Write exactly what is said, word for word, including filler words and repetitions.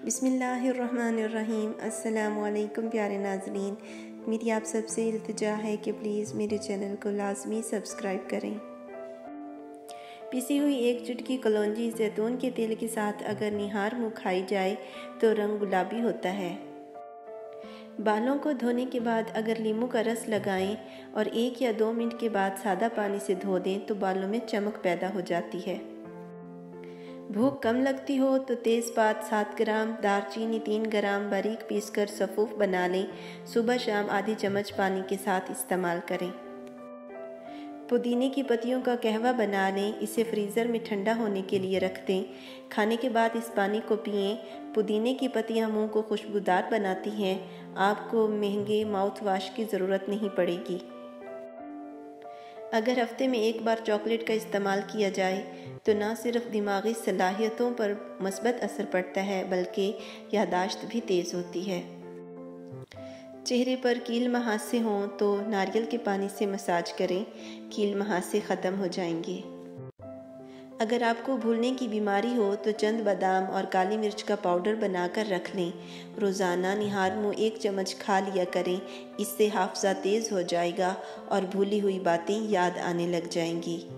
बिस्मिल्लाहिर्रहमानिर्रहीम। अस्सलामु अलैकुम प्यारे नाज़रीन, मेरी आप सबसे इल्तिजा है कि प्लीज़ मेरे चैनल को लाजमी सब्सक्राइब करें। पिसी हुई एक चुटकी कलौंजी जैतून के तेल के साथ अगर निहार मुँह खाई जाए तो रंग गुलाबी होता है। बालों को धोने के बाद अगर नींबू का रस लगाएं और एक या दो मिनट के बाद सादा पानी से धो दें तो बालों में चमक पैदा हो जाती है। भूख कम लगती हो तो तेज़पात सात ग्राम, दालचीनी तीन ग्राम बारीक पीसकर सफ़ूफ बना लें। सुबह शाम आधी चम्मच पानी के साथ इस्तेमाल करें। पुदीने की पत्तियों का कहवा बना लें, इसे फ्रीज़र में ठंडा होने के लिए रख दें। खाने के बाद इस पानी को पिएं। पुदीने की पत्तियां मुंह को खुशबूदार बनाती हैं। आपको महंगे माउथ वाश की ज़रूरत नहीं पड़ेगी। अगर हफ्ते में एक बार चॉकलेट का इस्तेमाल किया जाए तो न सिर्फ दिमागी सलाहियतों पर मस्बत असर पड़ता है बल्कि यादाश्त भी तेज़ होती है। चेहरे पर कील महासे हों तो नारियल के पानी से मसाज करें, कील महासे ख़त्म हो जाएंगे। अगर आपको भूलने की बीमारी हो तो चंद बादाम और काली मिर्च का पाउडर बनाकर रख लें। रोज़ाना निहार मुँह एक चम्मच खा लिया करें, इससे हाफ़्ज़ा तेज़ हो जाएगा और भूली हुई बातें याद आने लग जाएंगी।